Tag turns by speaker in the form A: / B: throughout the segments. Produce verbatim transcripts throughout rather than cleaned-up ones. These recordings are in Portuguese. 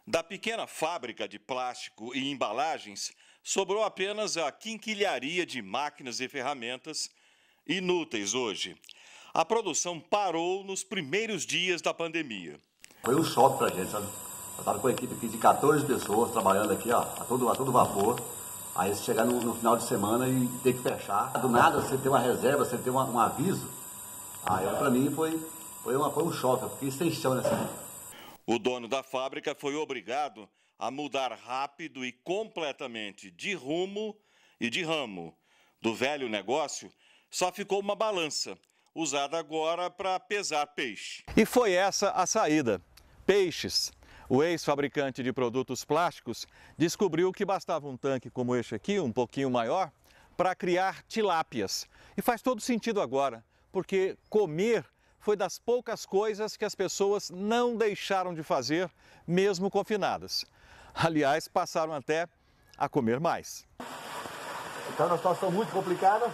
A: Da pequena fábrica de plástico e embalagens, sobrou apenas a quinquilharia de máquinas e ferramentas, inúteis hoje. A produção parou nos primeiros dias da pandemia.
B: Foi um choque para a gente, sabe? Eu estava com a equipe aqui de quatorze pessoas trabalhando aqui, ó, a todo, a todo vapor. Aí você chegar no, no final de semana e ter que fechar. Do nada, você ter uma reserva, você ter uma, um aviso. Aí, para mim, foi, foi, uma, foi um choque, eu fiquei sem chão nessa.
A: O dono da fábrica foi obrigado a mudar rápido e completamente de rumo e de ramo. Do velho negócio, só ficou uma balança, usada agora para pesar peixe. E foi essa a saída: peixes. O ex-fabricante de produtos plásticos descobriu que bastava um tanque como este aqui, um pouquinho maior, para criar tilápias. E faz todo sentido agora, porque comer foi das poucas coisas que as pessoas não deixaram de fazer, mesmo confinadas. Aliás, passaram até a comer mais.
B: Então, uma situação muito complicada,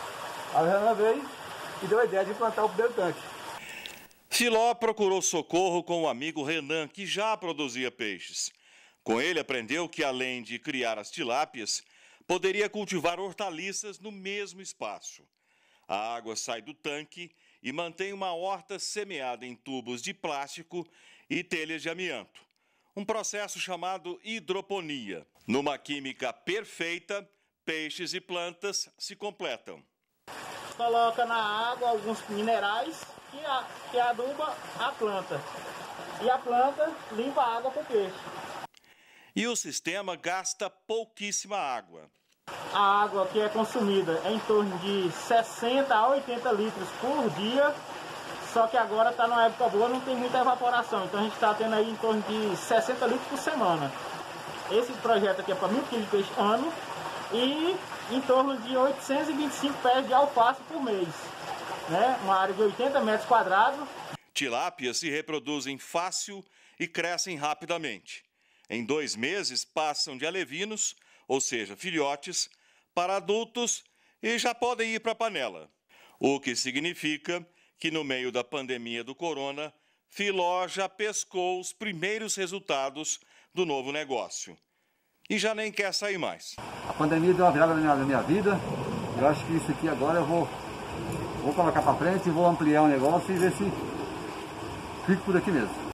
B: a Renan veio e deu a ideia de implantar o primeiro tanque.
A: Filó procurou socorro com o amigo Renan, que já produzia peixes. Com ele, aprendeu que, além de criar as tilápias, poderia cultivar hortaliças no mesmo espaço. A água sai do tanque e mantém uma horta semeada em tubos de plástico e telhas de amianto. Um processo chamado hidroponia. Numa química perfeita, peixes e plantas se completam.
C: Coloca na água alguns minerais que, a, que aduba a planta. E a planta limpa a água para o peixe.
A: E o sistema gasta pouquíssima água.
C: A água que é consumida é em torno de sessenta a oitenta litros por dia, só que agora está numa época boa, não tem muita evaporação, então a gente está tendo aí em torno de sessenta litros por semana. Esse projeto aqui é para mil quilos de peixe ano e em torno de oitocentos e vinte e cinco pés de alface por mês, né? Uma área de oitenta metros quadrados.
A: Tilápias se reproduzem fácil e crescem rapidamente. Em dois meses passam de alevinos, ou seja, filhotes, para adultos e já podem ir para a panela. O que significa que no meio da pandemia do corona, Filó já pescou os primeiros resultados do novo negócio. E já nem quer sair mais.
B: A pandemia deu uma virada na minha, na minha vida. Eu acho que isso aqui agora eu vou, vou colocar para frente, vou ampliar o negócio e ver se fico por aqui mesmo.